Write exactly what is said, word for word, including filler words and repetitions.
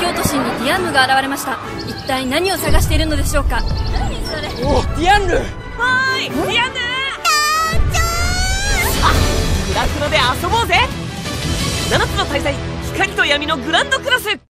境都心にディアンヌが現れました。一体何を探しているのでしょうか。 何それ。 おお、ディアンヌ。 はーい、ディアンヌ。さあ、クラクロで遊ぼうぜ。ななつの大罪、光と闇のグランドクラス。